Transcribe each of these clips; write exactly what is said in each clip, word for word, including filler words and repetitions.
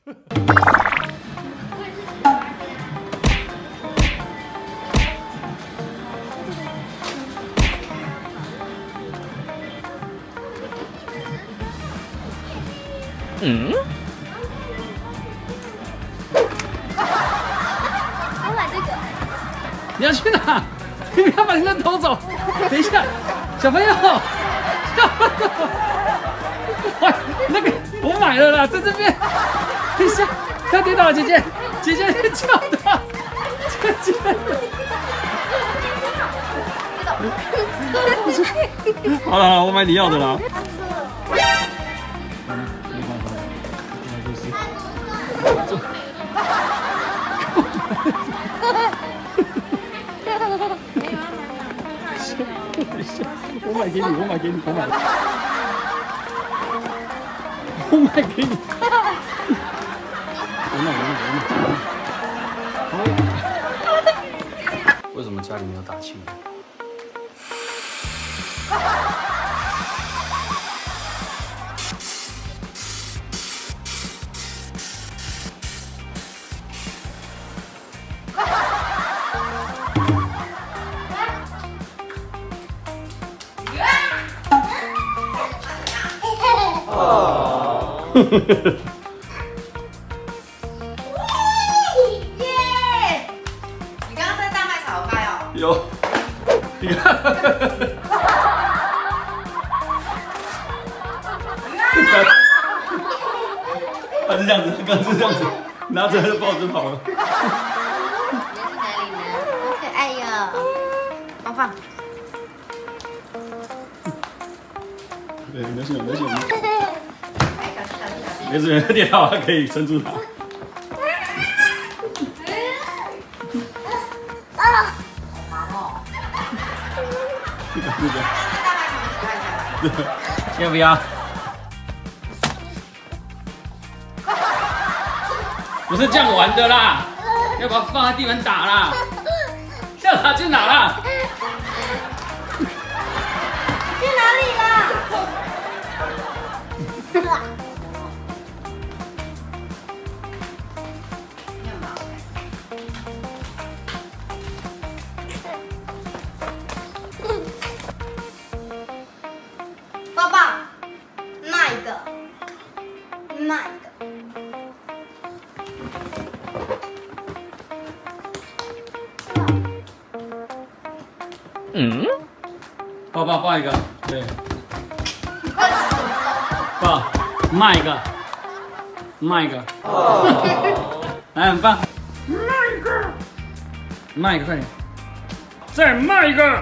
嗯？ 我买这个。 你要去哪？你不要把你的偷走！等一下，小朋友，小朋友，哇，那个我买了啦，在这边。等一下，他跌倒了，姐姐，姐姐你叫他，姐姐。好了好了，我买你要的啦。我买给你，我买给你，我买，我买给你，我买，我买，我买。为什么家里没有打气？ 耶！你刚刚在大卖场有卖哦？ 有，你看，他是这样子，他刚是这样子，拿着他的报纸跑了。 你在哪里呢？好可爱哟！放放。 对，没事没事。没事，跌倒了可以撑住它。 啊！好忙哦。 这个这个。 大卖场喜欢一下吧？ 要不要？不是这样玩的啦，要把它放在地板打啦。要打去哪啦？ 去哪里啦？抱抱，那一个，那一个。 嗯？抱抱抱一个，对。抱，卖一个，卖一个。来，很棒。卖一个，卖一个，快点。再卖一个。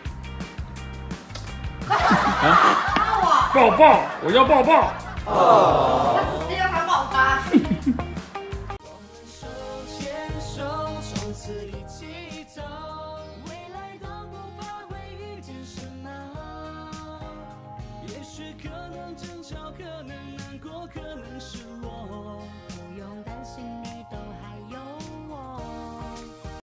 啊！抱抱，我要抱抱。 哦。他直接让他爆发。